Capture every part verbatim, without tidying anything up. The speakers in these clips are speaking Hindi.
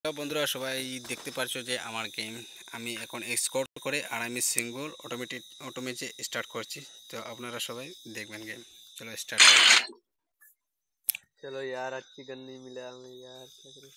হ্যালো বন্ধুরা, সবাই দেখতে পারছো যে আমার গেম আমি এখন এক্সকোর করে আর আমি সিঙ্গল অটোমেটিক অটোমেটে স্টার্ট করছি। তো আপনারা সবাই দেখবেন গেম। চলো স্টার্ट करो। चलो यार, अच्छी गन नहीं मिला हमें यार, क्या करें।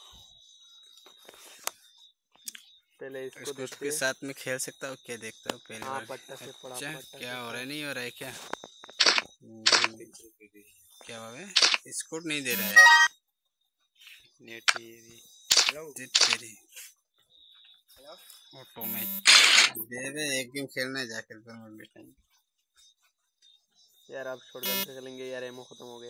पहले इसको इसको देते के हैं। साथ में खेल सकता हूँ क्या, देखता हूँ पहली हाँ, बार। पट्टा से पड़ा, अच्छा, पट्टा क्या से हो रहा पड़ा। है, नहीं हो रहा है क्या? हम्म, क्या हुआ है? स्कोर नहीं दे रहा है। नेट नेट तेरी ऑटोमेट दे दे। एक गेम खेलना है जाकर फिर मैं बैठेंगे। यार अब शॉटगन से खेलेंगे यार, एमओ खत्म हो गया।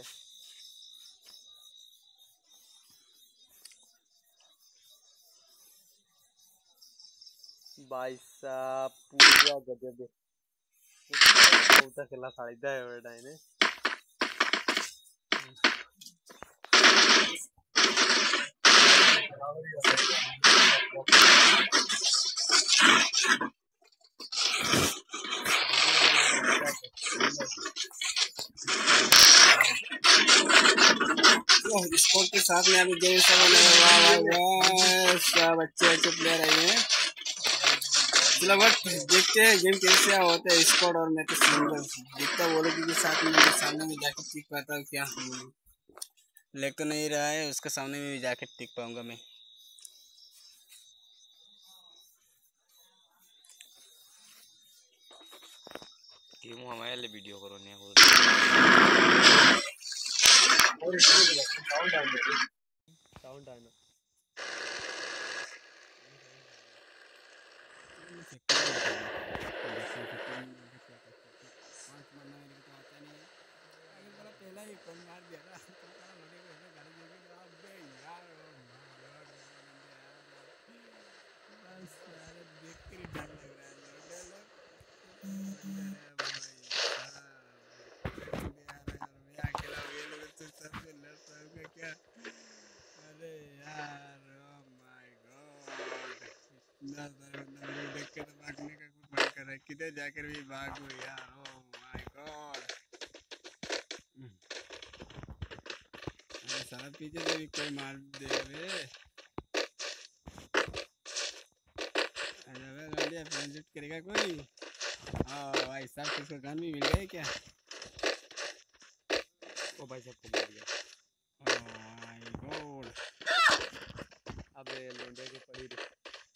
भाई साहब पूरा गजब है। बहुत खेला फायदा है बेटा इन्हें। स्कोर के साथ में अभी गेम सब होने वाला है। वाह, सब अच्छे अच्छे प्लेयर आए हैं। चलो बट देखते हैं गेम कैसे होता है स्कोर। और मैं तो सिंगल देखता वो लोग के साथ में सामने में जाकर टिक पाता हूँ क्या? लेग तो नहीं रहा है, उसके सामने में भी जाकर टिक पाऊंगा मैं। गेम हमारे लिए वीडियो करो नहीं हो और साउंड आना साउंड आना पहला ही कौन मार दिया ना तो सारा नोटिफिकेशन गाड़ी देगी तो अबे यार ओ माय गॉड बस यार देख कर ही डर लग रहा है। लौंडे लोग बंदे रे भाई साहब, बंदे आ रहे हैं और मैं अकेला हूँ। ये लोग तो सबसे लड़ पाऊंगा क्या? अरे यार ओ माय गॉड, इतना सारा बंदा मेरे को देख के तो भागने का कुछ मन कर रहा है। किधर जाकर भी भागूं यार, ओ माय गॉड। सारा पीछे से भी कोई मार दे बे। अरे लौंडिया फ्रेंडशिप करेगा कोई? हाँ भाई साहब, किसको गन भी मिल गए क्या? ओ भाई साहब को मार दिया। ओह माय गॉड, अबे लोंडे के पड़ी रे।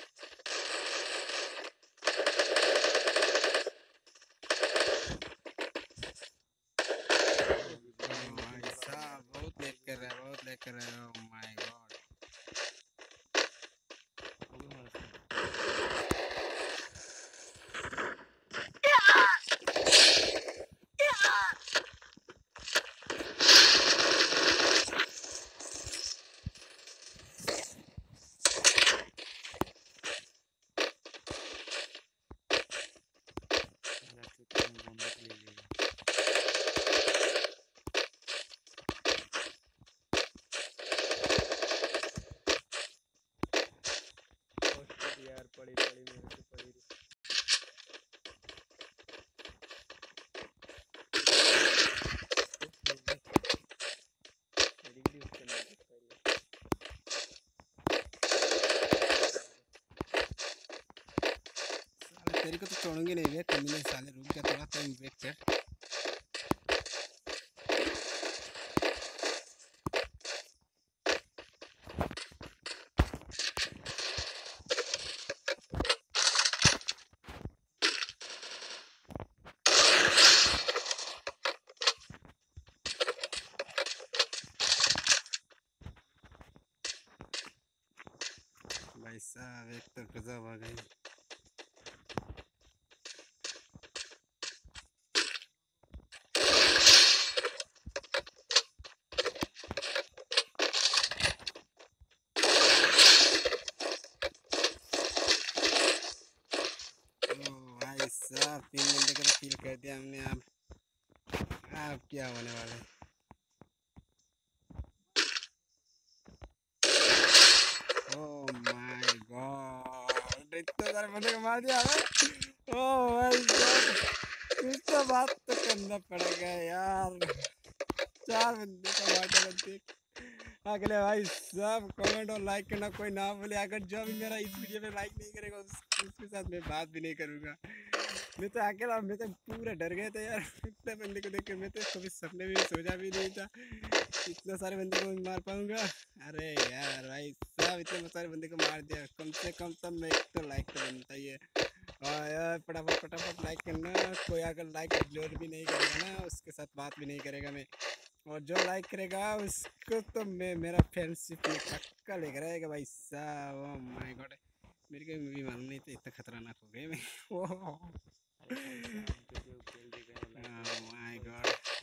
ओह भाई साहब बहुत लेट कर रहा है, बहुत लेट कर रहा है। ओह माय गॉड, यार पड़ी पड़ी मेरे से पड़ी रे। मेरी भी उसके नाम पे पहले साले तेरे को तो छोड़ूंगे नहीं बे कमीने साले। रुक जा थोड़ा टाइम वेट कर। भाई साहब एक तो गजब आ गई। भाई साहब तीन घंटे का तो किल कर दिया हमने। अब अब क्या होने वाला है? ओह माय गॉड, इतना सारे बंदे को मार दिया हमें। ओह माय गॉड, कुछ तो बात तो करना पड़ेगा यार। चार बंदे का मार डाला देख। अगले भाई सब कमेंट और लाइक करना कोई ना बोले। अगर जो भी मेरा इस वीडियो पे लाइक नहीं करेगा उस, उसके साथ मैं बात भी नहीं करूँगा। मैं तो अकेला, मैं तो पूरा डर गया था यार इतने बंदे को देख के। मैं तो कभी सपने में भी सोचा भी नहीं था इतने सारे बंदे को मार पाऊंगा। अरे यार भाई सब इतने सारे बंदे को मार दिया। कम से कम तब मैं तो लाइक तो बनता ही है। और यार फटाफट फटाफट लाइक करना। कोई अगर लाइक अपलोड भी नहीं करेगा ना उसके साथ बात भी नहीं करेगा मैं। और जो लाइक करेगा उसको तो मैं मेरा फ्रेंडशिप में पक्का लेकर आएगा भाई साहब। ओह माय गॉड, मेरे को भी मालूम नहीं था इतना खतरनाक हो गए मैं। ओह माय गॉड,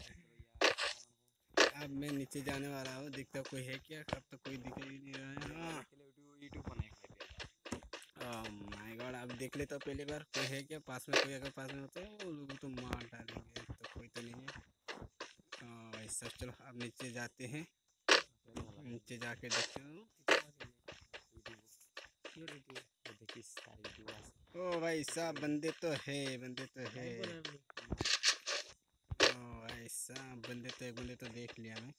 अब मैं नीचे जाने वाला हूँ। दिखता कोई है क्या? अब तो कोई दिख ही नहीं रहा है। ओह माय गॉड, अब देख लेता हूँ पहले बार कोई है क्या पास में। कोई अगर पास में होता है वो लोग तो मार डालेंगे। तो कोई तो नहीं है। ओह भाई साहब चलो अब नीचे जाते हैं। नीचे जाके देखते हूँ। ओ भाई साहब बंदे तो है, बंदे तो है। ओ भाई साहब बंदे तो एक बंदे तो देख लिया मैं।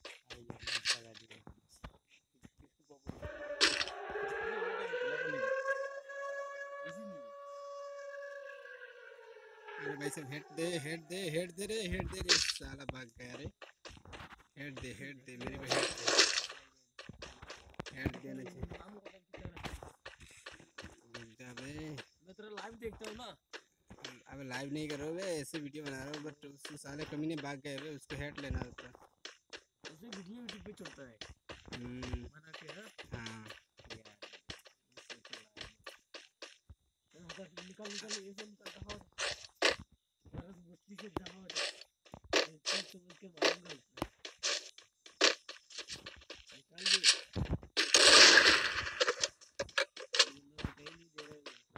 अरे भाई साहब हेड दे, हेड दे, हेड दे रे, हेड दे रे। साला भाग गया रे। हेड दे, हेड दे, मेरे को हेड दे। हेड देना चाहिए। रुक जा बे। मैं तेरा लाइव देखता हूँ ना। अब लाइव नहीं कर रहा हूँ बे, ऐसे वीडियो बना रहा हूँ। बट उस साले कमीने भाग गए बे, उसको हेड लेना होता। उसे वीडियो यूट्यूब पे चलता है हम्म बना के। हाँ हाँ यार निकाल निकाल ये सब निकाल दफा बस बस्ती से दफा हो जाए। इतना समझ के मारूंगा इतना निकाल दे। ये लोग कहीं नहीं दे रहे हैं।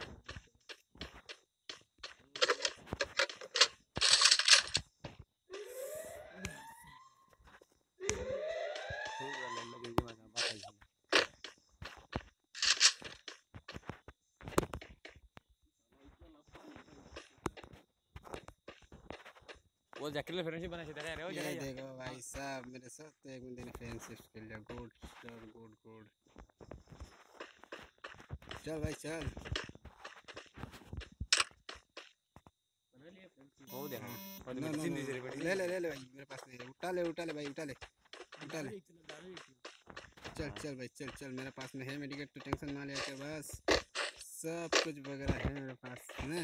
वो जैकेट में फ्रेंडशिप बना सीधा रे हो ये जगह देखो भाई साहब मेरे साथ तो एक बंदे ने फ्रेंडशिप कर लिया। Good sir, good good. चल भाई चल। बना लिया फ्रेंडशिप। हो देखो हाँ और नो नो मेडिसिन नो दी जरे बड़ी ले ले ले ले भाई, मेरे पास नहीं है। उठा ले उठा ले भाई, उठा ले उठा ले। दारू एक दारू एक चल चल भाई चल चल, मेरे पास में है मेडिकेट, तो टेंशन ना ले के बस। सब कुछ वगैरह है मेरे पास है।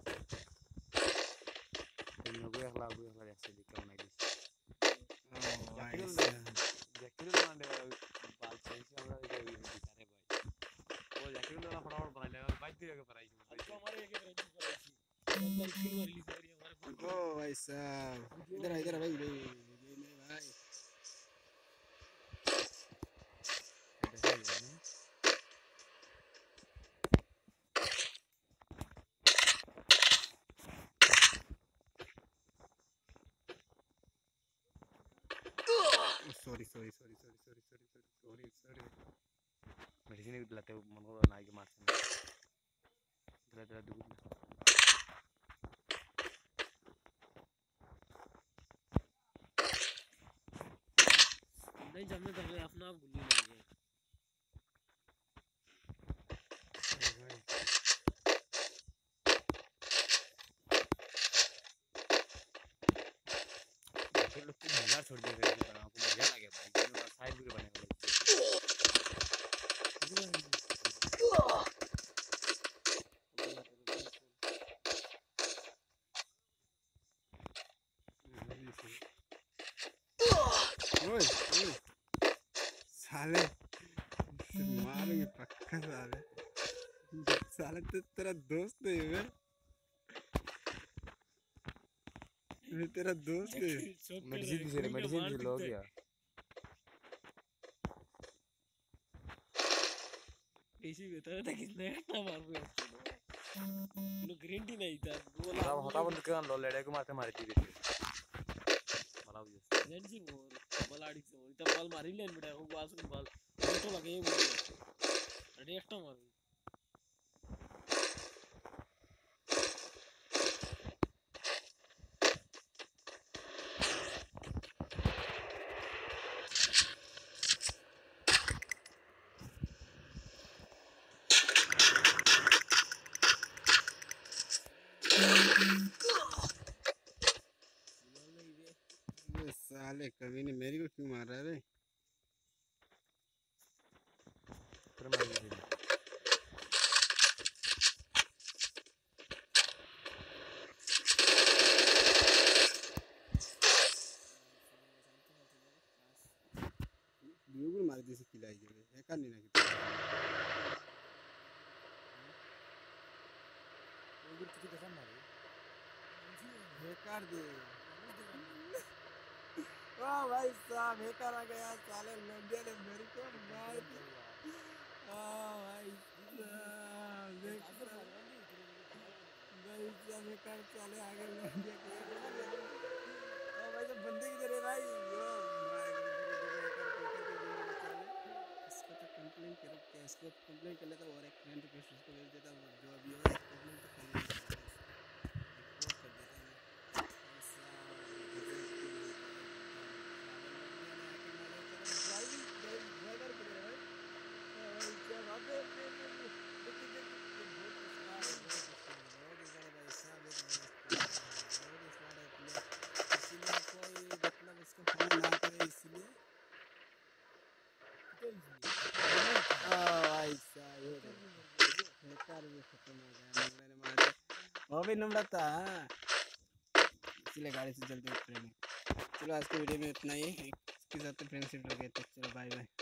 no voy a hablar voy a hablar ऐसे दिखा होना है ओ भाई जैकेट साहब जैकेट में आने बाल सही से हमरा ये दिखा रे भाई वो जैकेट वाला फटाफट बना ले बाइक दे के प्राइस अच्छा हमारे एक फ्रेंडशिप कराई थी अंदर फिल्म रिलीज हो रही है हमारे फोटो ओ भाई साहब इधर आ, इधर आ भाई भाई भाई मेरे भाई। Sorry sorry sorry sorry sorry sorry sorry sorry medicine दिलाते मन को ना के मारते दिला दिला दूध नहीं जमने दे अपना आप गुल्ली लग गए। फिर लोग मजा छोड़ दिया बना को मजा लगे भाई साइड भी बने ओए ओए साले मारूंगे पक्का साले। साले तो तेरा दोस्त है मैं मैं तेरा दोस्त है। मेडिसिन दे मेडिसिन दे लो गया इसी बता था कितने ना मार गया लो ग्रीन टी नहीं था वो हटा हटा बंद कर लो लेड़े को मारते मार दी थी मला फ्रेंडशिप और बलाड़ी से और इतना बॉल मारी लेन बेटा वो बाल सुन बॉल तो लगे वो अरे एक्स्ट्रा मार साले कभी नहीं मेरी को क्यों मार रहा है बे? तेरे मार दी थी। बिल्कुल मार दी सी खिलाई के बे एक नहीं ना कितना वो किसी कसम मारे बेकार दे वाह भाई साहब बेकार आ गया साले लंडिया ने मेरे को मार दिया वाह भाई साहब बेकार भाई साहब बेकार साले आगे लंडिया के वाह भाई साहब बंदे किधर है भाई यो इसको तो कंप्लेंट करो क्या इसको कंप्लेंट कर लेता और एक फ्रेंड रिक्वेस्ट उसको भेज देता जो अभी हो कंप्लेंट तो कर ही नहीं सकता रिपोर्ट कर देता मैं ऐसा ड्राइविंग ड्राइवर कर रहा है और क्या बात है इसीलिए कोई मतलब इसको फॉलो ना करे इसलिए ऐसा ये बेकार भी खत्म हो गया मैंने मार दिया वो भी नंबर था इसलिए गाड़ी से जल्दी उतरे नहीं चलो आज की वीडियो में इतना ही इसके साथ फ्रेंडशिप हो गया तो चलो बाय बाय।